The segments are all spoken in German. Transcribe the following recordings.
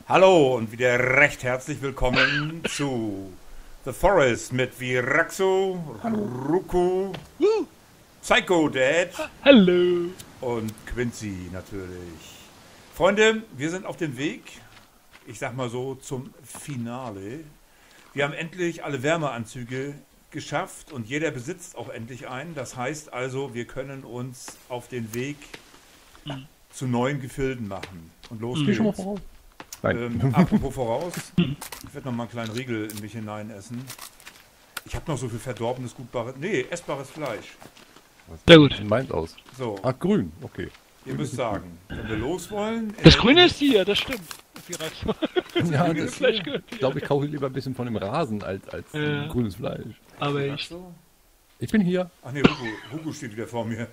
Hallo und wieder recht herzlich willkommen zu The Forest mit Viraxo, Ruku, Psycho Dad Hallo. und Quincy natürlich. Freunde, wir sind auf dem Weg, ich sag mal so, zum Finale. Wir haben endlich alle Wärmeanzüge geschafft und jeder besitzt auch endlich einen. Das heißt also, wir können uns auf den Weg zu neuen Gefilden machen. Und los geht's. Apropos voraus, ich werde noch mal einen kleinen Riegel in mich hinein essen. Ich habe noch so viel verdorbenes, essbares Fleisch. Sehr gut. Meint aus. So. Ach, grün, okay. Ihr müsst sagen, wenn wir los wollen... Das Grüne ist hier, das stimmt. Ja, das Fleisch gehört ich glaube, ich kaufe lieber ein bisschen von dem Rasen als grünes Fleisch. Aber ich... Ich bin hier. Ach nee, Hugo steht wieder vor mir.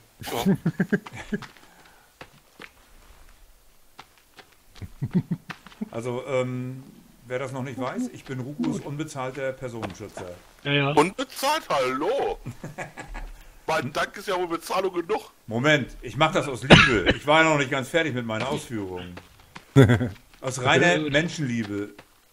Also, wer das noch nicht weiß, ich bin Hugos unbezahlter Personenschützer. Ja. Unbezahlt, hallo! Mein Dank ist ja wohl Bezahlung genug. Moment, ich mache das aus Liebe. Ich war ja noch nicht ganz fertig mit meinen Ausführungen. Aus reiner Menschenliebe.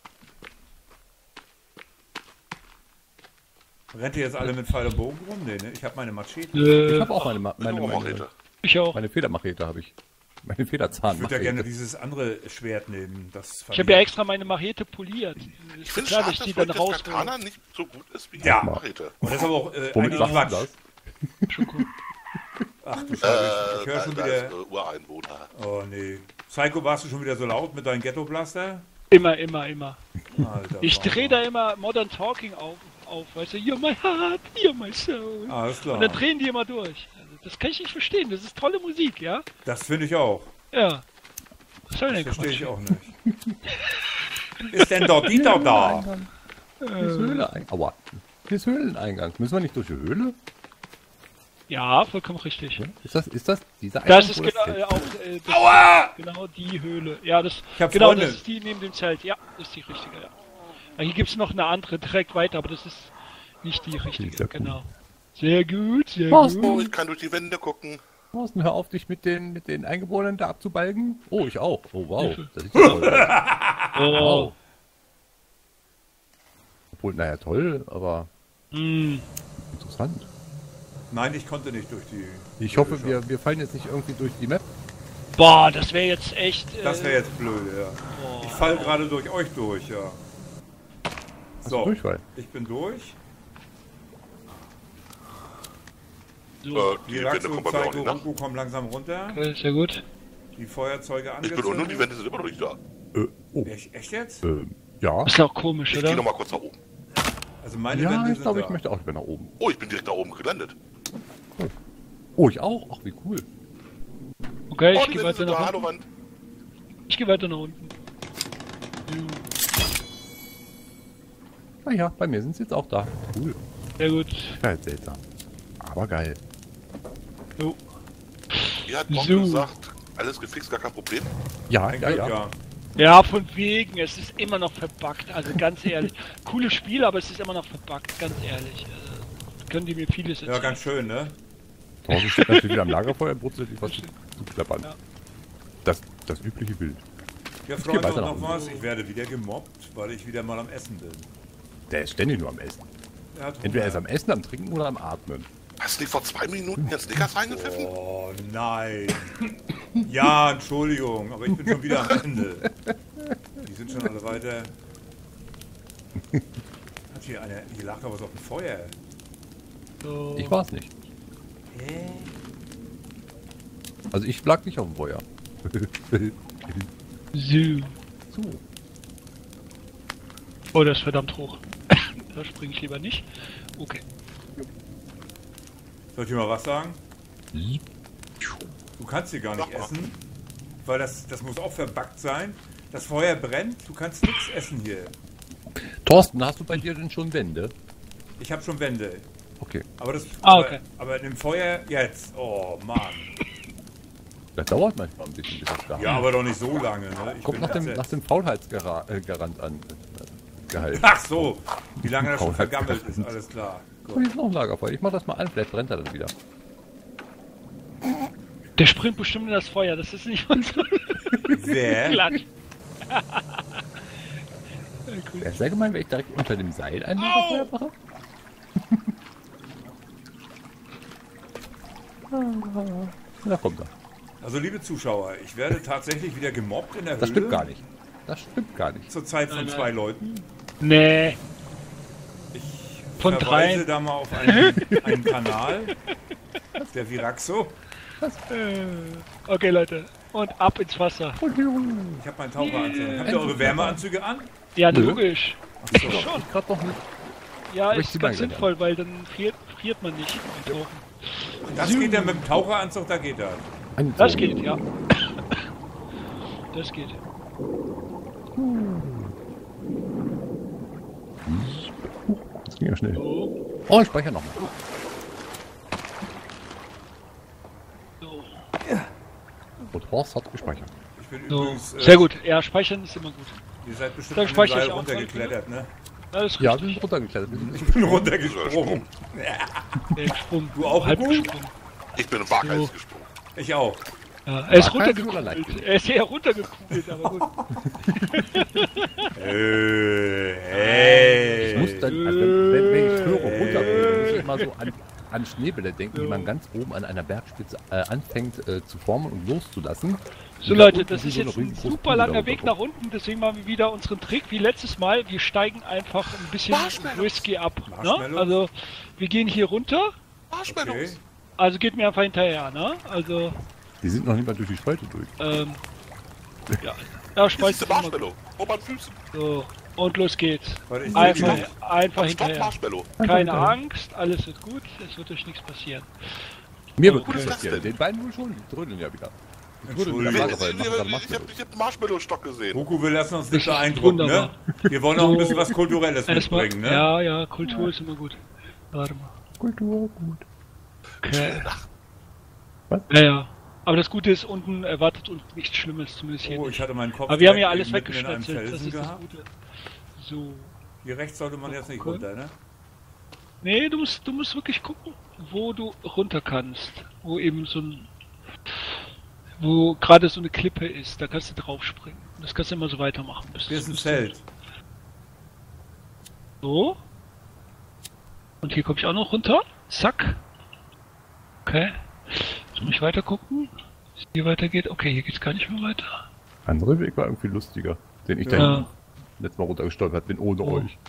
Rennt ihr jetzt alle mit Pfeil und Bogen rum? Nee, ne? Ich habe meine Machete. Ich habe auch meine Machete. Ich auch. Meine Federmachete habe ich. Meine Ich Federzahn. würde ja gerne dieses andere Schwert nehmen. Ich habe ja extra meine Machete poliert. Ich finde klar, schade, dass die dass dann heute raus. das Katana nicht so gut ist wie die Ja. Machete. Und das ist aber auch Womit eigentlich machst Quatsch. du das? Schon cool. Ach du Scheiße, ich höre schon Da wieder... ist Ureinwohner. Oh nee. Psycho, warst du schon wieder so laut mit deinem Ghetto-Blaster? Immer. Alter, Ich Wahnsinn. drehe da immer Modern Talking auf, weißt du, you're my heart, you're my soul. Alles klar. Und dann drehen die immer durch. Also, das kann ich nicht verstehen, das ist tolle Musik, ja? Das finde ich auch. Ja. Was soll denn Das verstehe Quatsch? ich auch nicht. Ist denn dort die da? Hier ist Höhleeingang. Aua. Hier ist Höhleneingang. Müssen wir nicht durch die Höhle? Ja, vollkommen richtig. Ja? Ist das dieser Eingang? Das ist oder genau, das auch Aua! genau die Höhle. Ja, das Ich hab genau, Freunde. das ist die neben dem Zelt. Ja, das ist die richtige, ja. Hier gibt es noch eine andere direkt weiter, aber das ist nicht die richtige. Sehr cool. Genau. Sehr gut, sehr Was? gut. Oh, ich kann durch die Wände gucken. Thorsten, hör auf, dich mit den Eingeborenen da abzubalgen. Oh, ich auch. Oh, wow. Das ist ja toll. Oh. Wow. Obwohl, naja, toll, aber interessant. Nein, ich konnte nicht durch die... Ich hoffe, wir fallen jetzt nicht irgendwie durch die Map. Boah, das wäre jetzt echt. Das wäre jetzt blöd, ja. Ich falle gerade durch euch durch, ja. So, Durchfall. ich bin durch. So, Die Die Wände Raxo, kommen bei mir auch Psycho, nicht nach. Runku kommen langsam runter. okay, sehr gut. Die Feuerzeuge Ich bin unten und die angezündet. Wände sind immer noch nicht da. Oh. Echt jetzt? Ja. Ist auch komisch, Ich gehe oder? noch mal kurz nach oben. Also meine Ja, Wände ich sind glaube, da. ich möchte auch wieder nach oben. Oh, ich bin direkt da oben gelandet. Oh, ich auch? Ach, wie cool. Okay, Oh, ich die gehe Wände weiter sind da. nach Hallo, unten. Wand. Ich gehe weiter nach unten. Naja, bei mir sind sie jetzt auch da. Cool. Sehr gut. Geil, seltsam. Aber geil. So. Ihr hat Bock So. gesagt, alles gefixt, gar kein Problem. Ja, Ein ja, Glück, ja. ja. Ja, von wegen, es ist immer noch verbuggt, also ganz ehrlich. Cooles Spiel, aber es ist immer noch verbuggt, ganz ehrlich. Können die mir vieles erzählen. Ja, ganz schön, ne? Thorsten steht natürlich wieder am Lagerfeuer und brutzelt sich was zu klappern. Ja. Das übliche Bild. Ja, geh Freunde, weiter und nach noch unten. was. Ich werde wieder gemobbt, weil ich wieder mal am Essen bin. Der ist ständig nur am Essen. Er hat Entweder er ist Hunger. am Essen, am Trinken oder am Atmen. Hast du nicht vor 2 Minuten jetzt Snickers reingepfiffen? Oh nein. Ja, Entschuldigung, aber ich bin schon wieder am Ende. Die sind schon alle weiter. Hat hier einer. Hier lag doch was auf dem Feuer. So. Ich war's nicht. Also ich lag nicht auf dem Feuer. So. So. Oh, das ist verdammt hoch. Da springe ich lieber nicht. Okay. Soll ich dir mal was sagen? Du kannst hier gar nicht Sag mal. essen, weil das muss auch verbuggt sein. Das Feuer brennt, du kannst nichts essen hier. Thorsten, hast du bei dir denn schon Wände? Ich habe schon Wände. Okay. Aber das. Okay. Aber in dem Feuer jetzt. Oh Mann. Das dauert manchmal ein bisschen, bis das da Ja, aber doch nicht so lange, ne? Ich Kommt bin nach entsetzt. dem Faulheitsgarant an. Gehalt. Ach so, wie lange das schon Faulheit- vergammelt ist, alles klar. Oh, Gut. hier ist noch ein Lagerfeuer. Ich mach das mal an, vielleicht brennt er dann wieder. Der springt bestimmt in das Feuer, das ist nicht unser Wer? Klatsch. Wäre sehr gemein, wenn ich direkt unter dem Seil ein Lagerfeuer mache. Da kommt er. Also liebe Zuschauer, ich werde tatsächlich wieder gemobbt in der Höhle. Das stimmt gar nicht. Das stimmt gar nicht. Zur Zeit von 2 Leuten. Nee. Ich Von verweise 3. da mal auf einen Kanal, der Viraxo. Okay, Leute. Und ab ins Wasser. Ich habe meinen Taucheranzug. Habt ihr eure Wärmeanzüge an? Ja, Nö. logisch. So. Schon. Gerade noch nicht. Ja, Aber ich ist zieh ganz mal gleich sinnvoll, weil dann friert man nicht beim Tauchen. Das geht ja mit dem Taucheranzug, da geht das. Das geht, ja. Das geht. Das ging ja schnell. So. Oh, ich speichere nochmal. So. Und Horst hat gespeichert. Ich bin So. übrigens... Sehr gut. Ja, speichern ist immer gut. Ihr seid bestimmt Dann an dem speichere Seil ich auch runtergeklettert, ne? Alles Ja, wir richtig. sind runtergeklettert. Wir sind Ich bin runtergesprungen. Der gesprungen. Du auch, halb Hugo? gesprungen. Ich bin waghalsig So. gesprungen. Ich auch. Ja, er ist Waghalsig oder leicht? runtergekugelt. Er ist eher runtergekugelt, aber gut. Hey. Ich muss dann, also wenn ich höre runtergehen, muss ich immer so an Schneebälle denken, die man ganz oben an einer Bergspitze anfängt zu formen und loszulassen. So Und da Leute, unten das sind ist so jetzt eine ein riesengroße super Kugel langer darunter Weg nach unten, deswegen machen wir wieder unseren Trick wie letztes Mal. Wir steigen einfach ein bisschen Marshmallows. risky ab. Ne? Marshmallows? Also wir gehen hier runter, Marshmallows. Okay. also geht mir einfach hinterher, ne? Also, Die sind noch nicht mal durch die Spalte durch. ja. Ja, Hier ist Speise der Marshmallow. Vor meinen Füßen. So, und los geht's. Warte, ich Einfach, sehe einfach Stopp, hinterher. Marshmallow. Keine Angst, alles wird gut, es wird euch nichts passieren. Mir wird Okay. nichts passieren. Den beiden wohl schon. Die trödeln ja wieder. Die trödeln Entschuldigung. wieder Ich Lagerfeuer, machen gerade Marshmallows. hab einen Marshmallow-Stock gesehen. Hugo, wir lassen uns nicht Das ist beeindrucken, ne? wunderbar. Wir wollen auch ein bisschen was Kulturelles Erstmal, mitbringen, ne? ja, ja, Kultur ist immer gut. Warte mal. Kultur, gut. Okay. Was? Ja, ja. Aber das Gute ist, unten erwartet uns nichts Schlimmes, zumindest hier Oh, nicht. ich hatte meinen Kopf Aber wir haben ja direkt alles mitten in einem weggeschnetzelt, das Felsen ist das gehabt. Gute. So. Hier rechts sollte man jetzt nicht Okay. runter, ne? Nee, du musst wirklich gucken, wo du runter kannst. Wo eben so ein... Wo gerade so eine Klippe ist, da kannst du drauf springen. Das kannst du immer so weitermachen. Hier ist ein Zelt. So. Und hier komme ich auch noch runter. Zack. Okay. Jetzt muss ich weiter gucken. Wie es hier weitergeht. Okay, hier geht's gar nicht mehr weiter. Andere Weg war irgendwie lustiger, den ich Ja. dann letztes Mal runtergestolpert bin, ohne Oh. euch.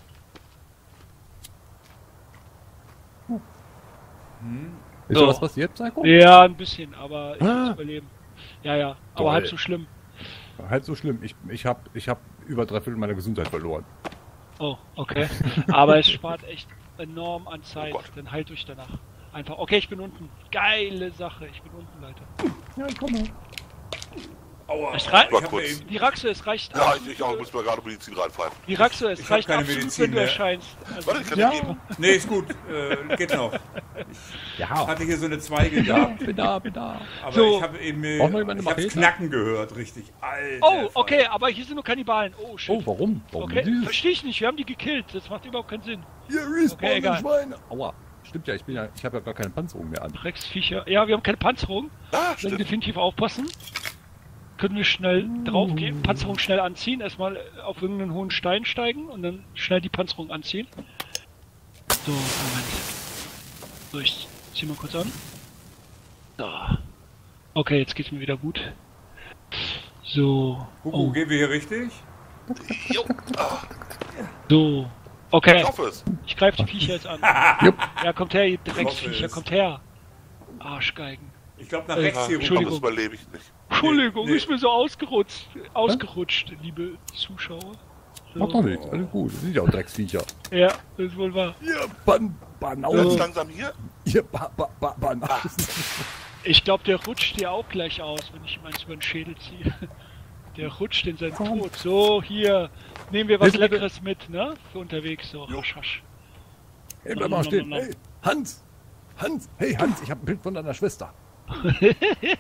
Ist So. da was passiert, Psycho? Ja, ein bisschen, aber ich Ah. muss überleben. Ja, ja, aber Toll. halb so schlimm. Halt so schlimm. Ich hab über 3/4 meiner Gesundheit verloren. Oh, okay. Aber es spart echt enorm an Zeit. Oh Gott. Dann heilt euch danach. Einfach, okay, ich bin unten. Geile Sache, ich bin unten, Leute. Ja, ich komme. Aua. Es reicht- Ich hab kurz. eben- Die Raxe, es reicht. Ja, absolut, ich auch. Muss mir gerade Medizin reinpfeifen. Die Raxe, es Ich hab reicht keine absolut, Medizin wenn du mehr. erscheinst. Also, Warte, ich kann Ja. dir geben. Nee, ist gut. Geht noch. Ich Ja, hatte hier so eine Zweige ja, gehabt, bin da. aber So. ich habe eben Braucht noch jemand eine ich hab's Machete? Knacken gehört, richtig. Alter. oh, okay, aber hier sind nur Kannibalen. Oh, shit. Oh, warum? Warum Okay, dieses? verstehe ich nicht. Wir haben die gekillt. Das macht überhaupt keinen Sinn. Ihr respawnen egal. Schweine! Aua. Stimmt ja, ich habe ja gar keine Panzerung mehr an. Drecksviecher. Ja, wir haben keine Panzerung. Ah, Wir müssen stimmt. definitiv aufpassen. Können wir schnell draufgehen. Panzerung schnell anziehen. Erstmal auf irgendeinen hohen Stein steigen und dann schnell die Panzerung anziehen. So, Moment. So, ich zieh mal kurz an. So. Okay, jetzt geht's mir wieder gut. So. Hugo, Oh, gehen wir hier richtig? Jo. Ah, so. Okay, ich hoffe es. ich greife die Viecher jetzt an. Jupp. Ja, kommt her, ihr hoffe Drecksviecher, es. kommt her. Arschgeigen. Ich glaube nach Ja, rechts hier Entschuldigung. runter. Das überlebe ich nicht. Entschuldigung, nee. ist mir so ausgerutscht, liebe Zuschauer. Macht doch nichts, alles gut. Das sind ja auch Drecksviecher. Ja, das ist wohl wahr. Ihr Ganz Banausen. langsam hier. Ihr Banausen. Ich glaube, der rutscht dir auch gleich aus, wenn ich meins über den Schädel ziehe. Der rutscht in seinen Tod. So, hier, nehmen wir was Willst du bitte- Leckeres mit, ne? Für unterwegs, so. Jo. Hasch, hasch. Hey, bleib mal stehen. Hey, Hans! Hey Hans, ich habe ein Bild von deiner Schwester. Ist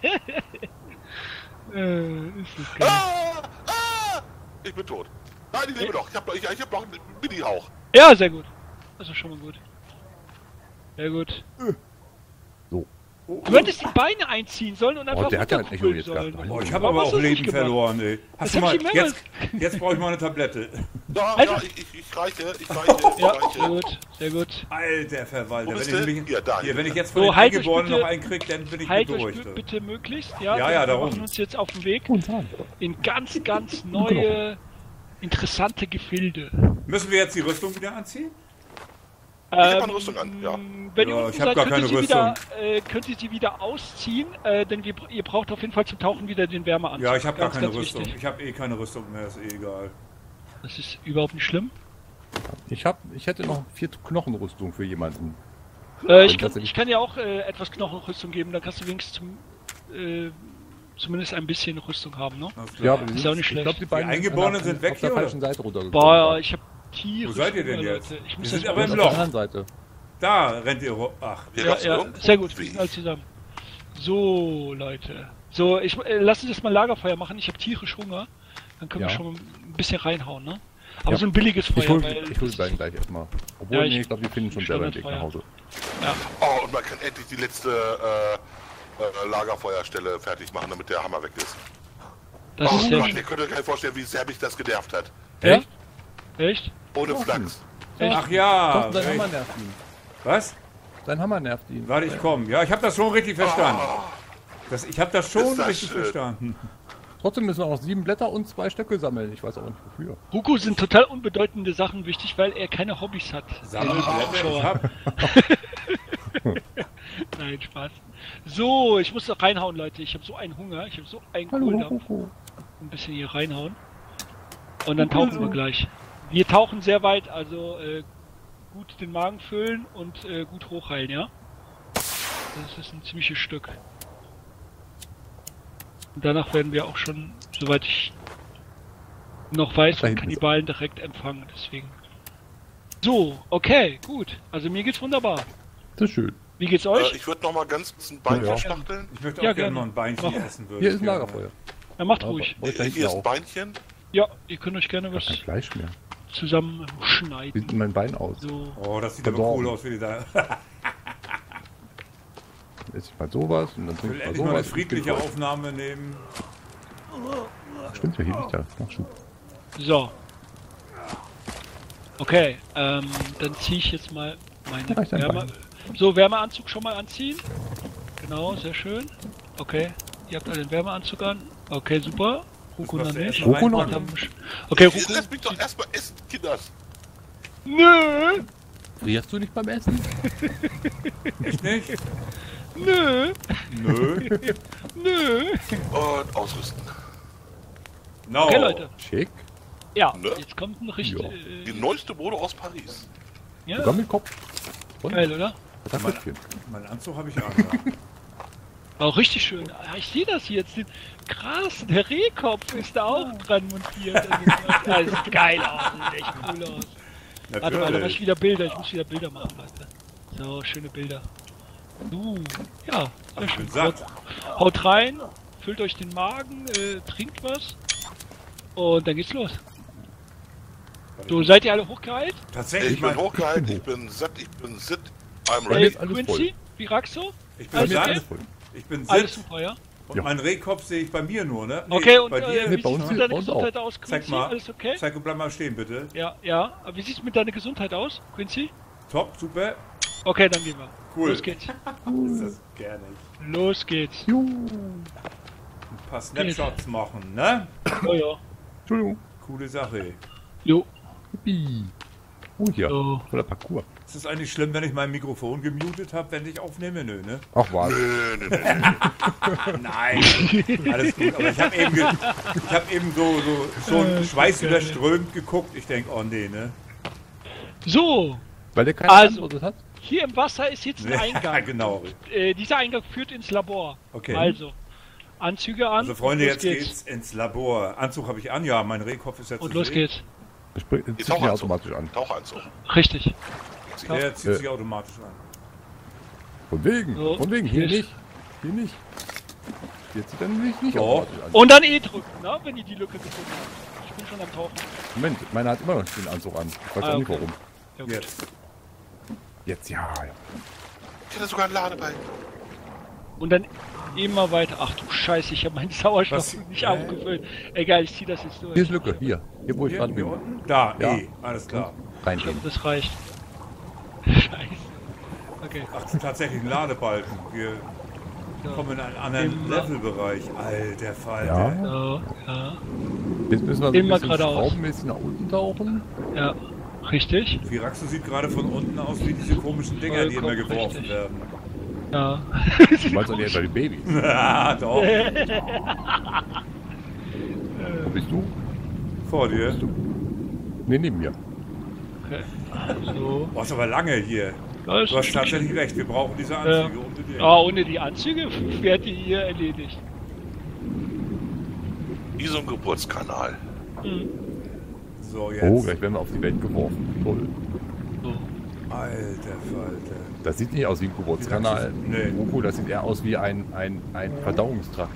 das geil. Ah, ah, ich bin tot. Nein, ich lebe noch. Ich hab noch einen Mini-Hauch. Ja, sehr gut. Das ist schon mal gut. Sehr gut. So. Du hättest die Beine einziehen sollen und einfach der hat ja ein Echo runterkugeln jetzt sollen. gehabt. Oh, ich Warum habe aber hast auch du das Leben nicht gemacht? verloren, ey. Hast Das du hab mal, ich immer- jetzt brauche ich mal eine Tablette. Ja, Also- ja, ich reiche. Ja, sehr gut, sehr gut. Alter Verwalter, Wo bist wenn ich, du? nämlich, Ja, da. hier, wenn ich jetzt von So, den halt euch Eingeborenen bitte- noch einen krieg, dann bin ich Halt euch beruhigt. bitte möglichst, ja. Ja, ja, wir darum. machen uns jetzt auf den Weg Guten Tag. in ganz, ganz neue, interessante Gefilde. Müssen wir jetzt die Rüstung wieder anziehen? Ich hab eine Rüstung an, ja. Wenn ihr Ja, unten ich hab seid, gar könnt ihr, keine sie wieder, könnt ihr sie wieder ausziehen, denn ihr braucht auf jeden Fall zum Tauchen wieder den Wärmeanzug. Ja, ich habe gar Ganz, keine ganz Rüstung. wichtig. Ich habe eh keine Rüstung mehr, ist eh egal. Das ist überhaupt nicht schlimm. Ich hätte noch 4 Knochenrüstung für jemanden. Ich kann dir auch etwas Knochenrüstung geben, dann kannst du wenigstens zumindest ein bisschen Rüstung haben, ne? Alles Ja, klar. aber Ist auch nicht schlecht. Ich glaube, die beiden Eingeborenen sind weg auf der hier, falschen Seite runtergekommen. Boah, ich hab Tiere. Wo seid ihr denn Hunger, jetzt? Leute. Ich Wir muss sind das aber auf im der Loch. anderen Seite. Da rennt ihr ach. Hier Ja, gab's ja, irgendwo sehr gut, wir Weg. sind alle zusammen. So, Leute. So, lass uns jetzt mal Lagerfeuer machen. Ich habe tierisch Hunger. Dann können wir Ja. schon ein bisschen reinhauen, ne? Aber Ja. so ein billiges Feuer, Ich hol weil die das- beiden gleich erstmal. Obwohl, Ja, nee, ich glaube, die finden schon selber den Weg Standardfeuer. nach Hause. Ja, Oh, und man kann endlich die letzte Lagerfeuerstelle fertig machen, damit der Hammer weg ist. das Oh ist sehr Gott, schön. ihr könnt euch gar nicht vorstellen, wie sehr mich das genervt hat. Ja? Echt? Echt? Ohne Flachs. Echt? Ach ja. Doch, dein Hammer recht. nervt ihn. Was? Dein Hammer nervt ihn. Warte, ich komme. Ja, ich habe das schon richtig verstanden. Ich habe das schon Ist das richtig schön. verstanden. Trotzdem müssen wir auch 7 Blätter und 2 Stöcke sammeln. Ich weiß auch nicht wofür. Hugo sind total unbedeutende Sachen wichtig, weil er keine Hobbys hat. Sammelblätter, ich hab. Nein, Spaß. So, ich muss doch reinhauen, Leute. Ich habe so einen Hunger. Ich habe so einen Kohldampf. Ein bisschen hier reinhauen. Und dann tauchen wir gleich. Wir tauchen sehr weit, also gut den Magen füllen und gut hochheilen, ja? Das ist ein ziemliches Stück. Und danach werden wir auch schon, soweit ich noch weiß, Da von hinten ist- Kannibalen direkt empfangen, deswegen. So, okay, gut. Also mir geht's wunderbar. Das ist schön. Wie geht's euch? Ich würde noch mal ganz kurz ein Bein Ja. verschachteln. Ich möchte auch Ja, gerne gerne. noch ein Beinchen Mach. essen. würde Hier ich ist ein gerne. Lagerfeuer. Ja, macht Aber ruhig. wollte da hinten Hier ist ein auch. Beinchen. Ja, ihr könnt euch gerne was Kein Fleisch mehr. zusammen Wie schneiden. sieht mein Bein aus? So. Oh, das sieht aber Verdorben. cool aus, wie die da. Dann esse ich mal sowas und dann Ich trinke will ich mal endlich mal eine sowas. friedliche Aufnahme nehmen. Stimmt, ja, hier liegt da. Nachschub. So. Okay, dann ziehe ich jetzt mal meine reicht ein Wärme. Bein. So, Wärmeanzug schon mal anziehen. Genau, sehr schön. Okay, ihr habt alle den Wärmeanzug an. Okay, super. Ruko Das noch machst du nicht. erst mal Ruko noch reinpacken. Okay, Ruko. Lass mich doch erstmal essen, Kinders. Nö, Frierst du nicht beim Essen? Echt nicht? nö, Nö. nö. Und ausrüsten. No. Okay, Leute. Schick. Ja, Ne? jetzt kommt ein richtig. Ja. Die neueste Mode aus Paris. Ja, Sammelkopf. Und? geil, oder? Das Köpfchen. Meinen Anzug habe ich an. Ja. Auch richtig schön. Ah, ich sehe das jetzt. Krass, der Rehkopf ist da auch dran montiert. Also, das sieht geil aus. Das sieht echt cool aus. Warte mal, da mach ich wieder Bilder. Ich muss wieder Bilder machen, Leute. So, schöne Bilder. Ja, sehr Ich schön. bin satt. Haut rein, füllt euch den Magen, trinkt was. Und dann geht's los. So, seid ihr alle hochgeheilt? Tatsächlich, Ich bin mein, hochgehalten, ich bin satt, ich bin sit. I'm mir ready. ist alles Quincy, wie ragst du? ich bin Bei mir ist satt, alles voll. ich bin Alles sitz super, ja? und Ja. meinen Rehkopf sehe ich bei mir nur, ne? Nee, Okay, und bei dir? Nee, wie bei sieht uns es hier- mit deiner bei uns Gesundheit aus, Zeig Quincy? mal. Alles okay? Psycho, bleib mal stehen, bitte. Ja, ja. Aber wie sieht's mit deiner Gesundheit aus, Quincy? Top, super. Okay, dann gehen wir. Cool. Los geht's. Ist das gerne. Los geht's. Ein paar Snapshots machen, ne? Oh ja. Entschuldigung. Coole Sache. Jo. Yippie. Oh, hier. So. Voller Parcours. Ist es eigentlich schlimm, wenn ich mein Mikrofon gemutet habe, wenn ich aufnehme? Nö, ne? Ach, was? Nein, alles gut. Aber ich habe eben so schon schweißüberströmt geguckt. Ich denke, oh nee, ne? So, Weil der keine Also. Antwort hat? hier im Wasser ist jetzt ein Ja, Eingang. genau. Dieser Eingang führt ins Labor. Okay. Also, Anzüge an. Also Freunde, und jetzt los geht's ins Labor. Anzug habe ich an, ja, mein Rehkopf ist jetzt Und zu los sehen. geht's. Ich Die ziehe mich Tauchanzug. automatisch an. Tauchanzug. Richtig. Der zieht sich automatisch an. Von wegen. So. Von wegen. Hier Hier nicht. Hier nicht. Hier zieht er nicht Doch. automatisch an. Und dann drücken, ne? Wenn ihr die Lücke gefunden habt. Ich bin schon am Tauchen. Moment, meiner hat immer noch nicht den Anzug an. Ich weiß Ah, auch nicht okay. warum. Ja, gut. Jetzt. Jetzt ja. Ich hätte sogar ein Ladebein. Und dann immer weiter. Ach du Scheiße, ich habe meinen Sauerstoff Was? nicht aufgefüllt. Egal, ich zieh das jetzt durch. Hier ist Lücke, hier wo ich Hier, dran hier bin. unten? Da, Ja. alles klar. Ich Reingehen. hoffe, das reicht. Scheiße. Okay. Ach, das ist tatsächlich ein Ladebalken. Wir Ja. kommen in einen anderen Immer. Levelbereich. Alter Falter. Ja. Ja. Jetzt müssen wir so ein Immer bisschen geradeaus. schraubenmäßig nach unten tauchen. Ja. Richtig. Firaxo sieht gerade von unten aus wie diese komischen Dinger, die immer Vollkommen geworfen richtig. werden. Ja. Du meinst doch nicht bei den Babys. Ah, doch. Wo bist du? Vor dir. Ne, neben mir. Okay. So. Boah, ist aber lange hier. Ja, ist Du hast ein tatsächlich Stückchen. recht, wir brauchen diese Anzüge unbedingt. Ohne die Anzüge wärt ihr hier erledigt. Wie so ein Geburtskanal. So, jetzt. Oh, gleich werden wir auf die Welt geworfen. Toll. So. Alter Falter. Das sieht nicht aus wie ein Geburtskanal. Nee. Goku, das sieht eher aus wie ein Verdauungstrakt.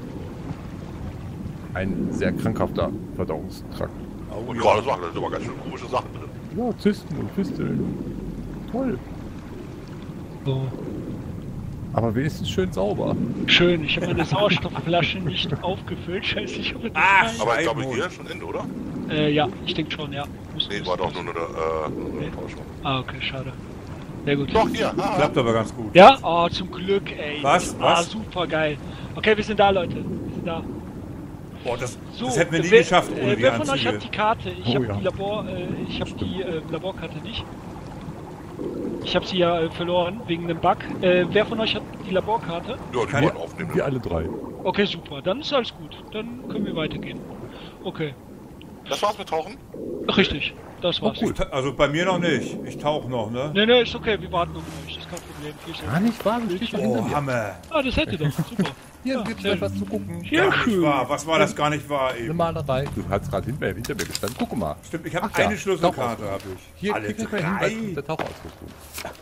Ein sehr krankhafter Verdauungstrakt. Oh, Und ja. gerade sagen, da sind aber ganz schön komische Sachen drin. Ja, Zysten und Fisteln. Toll. So. Aber wenigstens schön sauber. Schön, ich habe meine Sauerstoffflasche nicht aufgefüllt. Scheiße, ich habe das Ach, rein. Aber ich glaube, Scheibenmond. hier ist schon Ende, oder? Ja, ich denke schon, ja. Nee, war doch nur eine Tauschung. Ah, okay, schade. Sehr gut. Doch, hier. Klappt aber ganz gut. Ja? Oh, zum Glück, ey. Was? Ah, Was? super geil. Okay, wir sind da, Leute. Wir sind da. Boah, das So, hätten wir nie wer, geschafft ohne die wer von euch Anzüge. hat die Karte? Ich Oh, habe ja. die Laborkarte nicht. Ich habe sie ja verloren wegen einem Bug. Wer von euch hat die Laborkarte? Ja, die Kann wollen ich- aufnehmen. Wir alle drei. Okay, super. Dann ist alles gut. Dann können wir weitergehen. Okay. Das war's mit Tauchen? Richtig. Das war's. Also bei mir noch nicht. Ich tauche noch, ne? Ne, ist okay. Wir warten auf euch. Das ist kein Problem. Viel Spaß. Gar nicht wahr, du stehst doch hinter Oh, mir. Hammer. Ah, das hätte doch. Super. Hier Ja, gibt's sehr gleich was zu gucken. Ja, Gar nicht schön. wahr. Was war das gar nicht wahr Eine eben? Malerei. Du hast gerade hinter mir gestanden. Guck mal. Stimmt, ich habe Ach ja, eine Schlüsselkarte, habe ich. Hier, Alle klick mal hin, drei. mit der Tauchausrüstung.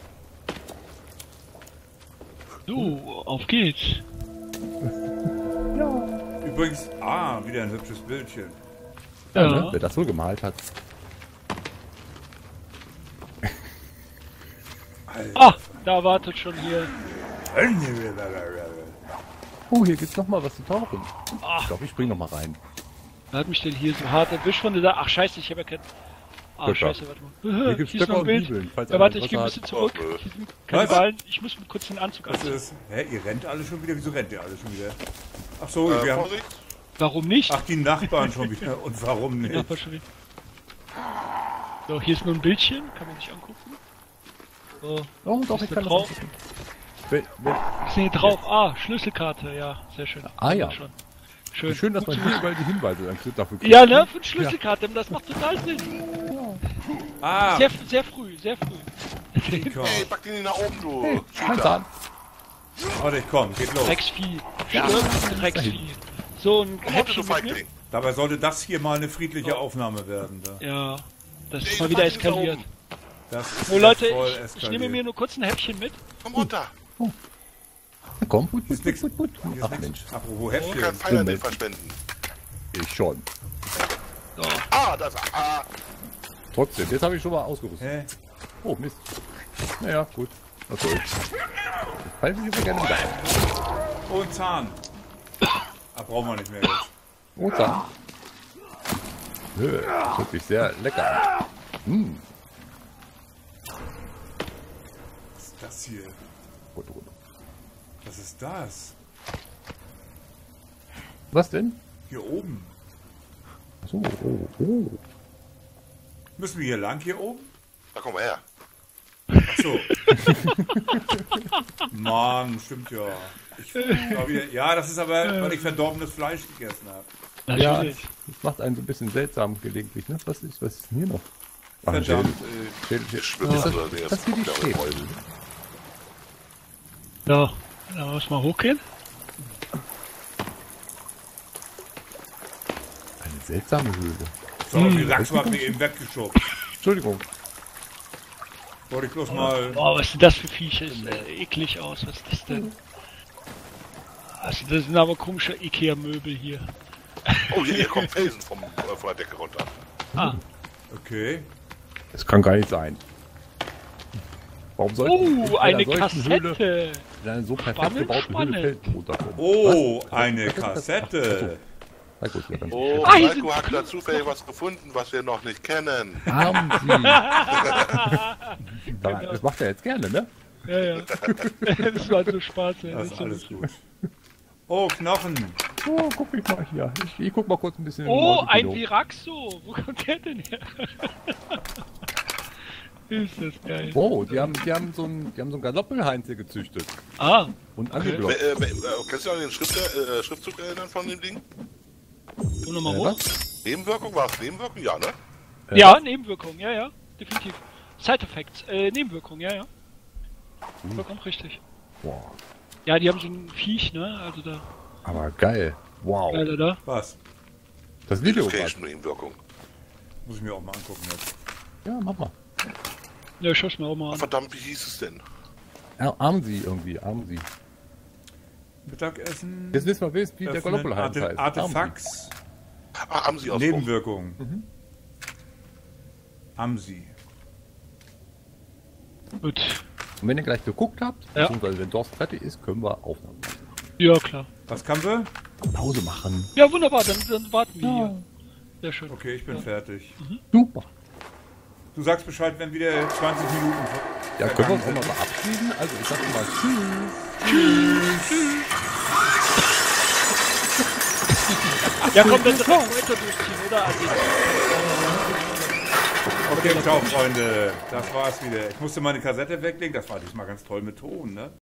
So, auf geht's. Übrigens, wieder ein hübsches Bildchen. Ja, Ja. ne? Wer das wohl gemalt hat. Alter. Ah, da wartet schon hier. Oh, hier gibt's noch mal was zu tauchen. Ach. Ich glaube, ich spring noch mal rein. Wer hat mich denn hier so hart erwischt von dieser... Ach, scheiße, ich habe erkannt. Ah, Stöcker. scheiße, warte mal. Hier gibt's Hier ist Stöcker noch ein und Bild. Bibeln, falls Ja, einer warte, ich gehe ein Wasser bisschen zurück. Oh, Hier sind Kannibalen. Ich muss mir kurz den Anzug Was anziehen. ist? Hä, ihr rennt alle schon wieder? Wieso rennt ihr alle schon wieder? Ach so, wir haben... Vorsicht. Warum nicht? Ach, die Nachbarn schon wieder. Und warum Ja, nicht? schon wieder. So, hier ist nur ein Bildchen. Kann man sich angucken. So, Oh, doch, Ist ich da kann das drauf? angucken. Wenn, ist hier drauf. Ah, Schlüsselkarte. Ja, sehr schön. Ah, ja. Schon. wie schön, dass Gut man zu hier überall die Hinweise dafür kriegt. Ja, ne? Für die Schlüsselkarte. Das macht total Sinn. Ah, Sehr früh, sehr früh. komm. Hey, pack den nach oben, du. Mein Cheater. Zahn. Warte, komm, geht los. Drecksvieh. Stirb, Drecksvieh. So, ein Mutter, du Häppchen mit mir. Feigling. Dabei sollte das hier mal eine friedliche Aufnahme werden. Da. Ja, das ist Nee, mal wieder pack den da eskaliert. oben. Das ist So Leute, voll ich eskaliert. nehme mir nur kurz ein Häppchen mit. Komm runter. Na komm, gut, Ist nix. gut. Hier ist Ach nix. Mensch, Apropos Kein Häppchen. Pfeil an den verschwenden. ich schon. So. Ah, das. Ah. Trotzdem, jetzt habe ich schon mal ausgerüstet. Hä? Oh, Mist. Naja, gut. Was soll's. Ich pfeife mich aber gerne wieder ein. Oh, ein Zahn. Ah, brauchen wir nicht mehr jetzt. Oh, Zahn. Das hört sich sehr lecker an. Was ist das hier? Runter. Was ist das? Was denn? Hier oben. So, oh. Müssen wir hier lang, hier oben? Da komm mal her. Ach so. Mann, stimmt ja. Ich war wieder, ja, das ist aber, weil ich verdorbenes Fleisch gegessen habe. Ja, Natürlich. das macht einen so ein bisschen seltsam gelegentlich, ne? Was ist denn hier noch? Ach, ein Verdammt. Schädel. Schwimmt Ist also, der das hier die der Schädel? Mäuse. So, dann muss mal hochgehen. Eine seltsame Höhle. So, die Lachs hat mich eben weggeschubst. Entschuldigung. Wollte ich bloß mal. Boah, was sind das für Viecher? Sieht eklig aus. Was ist das denn? Also, das sind aber komische Ikea-Möbel hier. Oh, hier kommt Felsen von der Decke runter. Ah, Okay. Das kann gar nicht sein. Warum sollte in einer eine solchen Höhle Kassette. in einer so perfekt Spannend, gebauten spannend. Höhle fällt runterkommen. Oh, Was? eine Was ist das? Kassette. Na gut, ja, ganz Oh, Ah, hier Falco sind hat da zufällig was gefunden, was wir noch nicht kennen. Haben Sie. Das macht er jetzt gerne, ne? Ja, ja. Das war so Spaß, ey. Das Das ist ist so alles lustig. gut. Oh, Knochen. Oh, guck ich mal hier. Ich guck mal kurz ein bisschen in Oh, den ein Multikino. Viraxo! Wo kommt der denn her? Ist das geil. Oh, die haben so einen Galoppelheinze gezüchtet Ah, und angeblockt. Kannst du an den Schriftzug erinnern von dem Ding? komm nochmal hoch. Was? Nebenwirkung? War es Nebenwirkung? Ja, ne? Ja, Nebenwirkung, ja, ja. Definitiv. Side-Effects, Nebenwirkung, ja, ja. Vollkommen richtig. Boah, Ja, die haben so ein Viech, ne? Also da. aber geil. Wow. Geil, da. Was? Das Video war. Illustration-Nebenwirkung. Muss ich mir auch mal angucken jetzt. Ja, mach mal. Ja, ich schau's mir auch mal an. Verdammt, wie hieß es denn? Armsi irgendwie, Armsi. Mittagessen. Jetzt wissen wir, wie der öffnen, Galoppelheinz heißt. Artefacts. Ah, haben sie aus Nebenwirkungen. Amsi. Gut. Und wenn ihr gleich geguckt habt, Ja. beziehungsweise wenn Dorst fertig ist, können wir Aufnahmen machen. Ja, klar. Was kann wir? Pause machen. Ja, wunderbar, dann warten wir hier. Sehr schön. Okay, ich bin fertig. Super. Du sagst Bescheid, wenn wieder 20 Minuten. Ja, können wir uns auch mal verabschieden? Also ich sag mal tschüss. Ja, komm, dann direkt weiter durchziehen, oder? Adi? Okay, ciao, Freunde. Das war's wieder. Ich musste meine Kassette weglegen. Das war diesmal ganz toll mit Ton, ne?